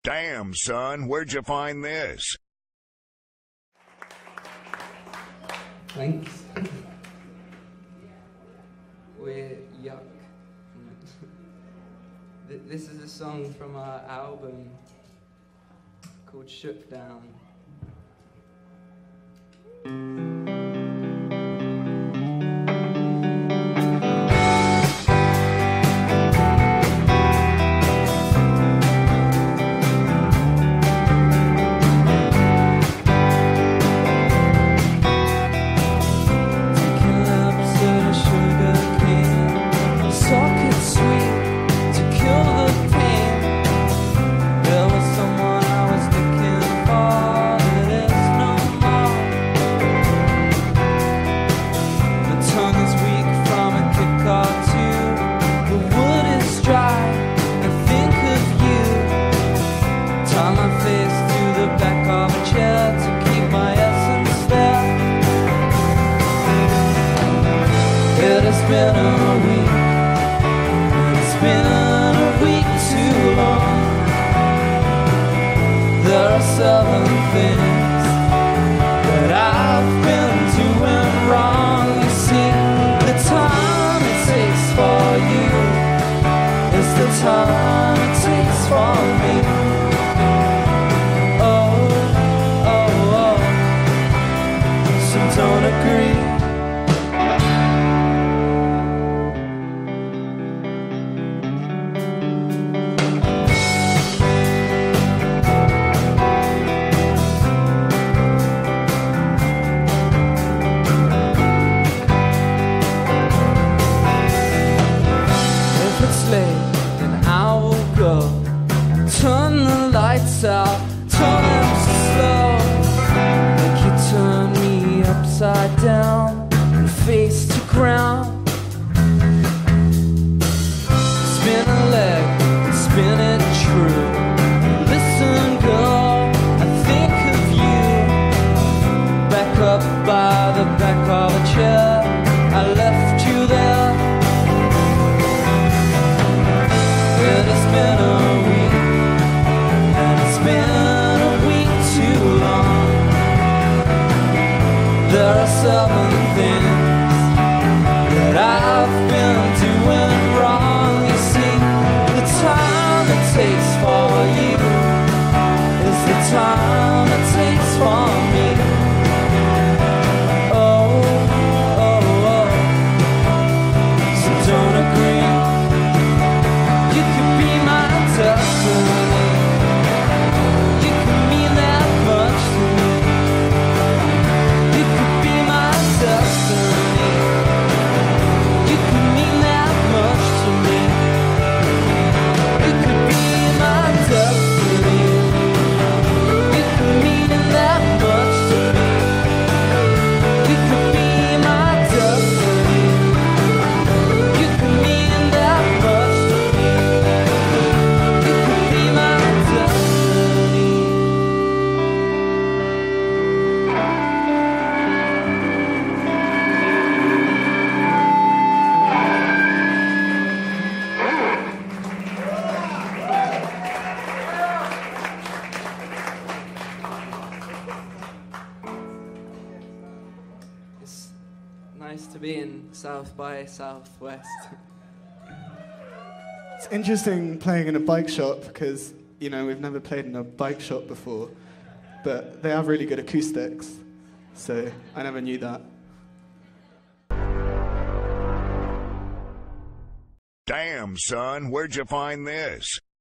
Damn, son, where'd you find this? Thanks. We're Yuck. This is a song from our album called Shook Down. It's been a week too long. There are 7 things that I've been doing wrong. You see, the time it takes for you is the time it takes for me. Oh, oh, oh. Some don't agree. Turn the lights out, turn them slow. Like you turn me upside down and face to ground. Spin a leg, spin it true. Listen, girl, I think of you. Back up by the back of a chair, I left you there. It has been a week, and it's been a week too long. There are 7 things that I've been doing wrong. You see, the time it takes for you is the time it takes for me. Oh, oh, oh. So don't agree. You could be my destiny. You could mean that much to me. You could be my destiny. You could mean that much to me. You could be my destiny. You could mean that much to me. You could be my destiny. You could mean that much to me. You could be my destiny. It's nice to be in South by Southwest. It's interesting playing in a bike shop because, you know, we've never played in a bike shop before, but they have really good acoustics, so I never knew that. Damn, son, where'd you find this?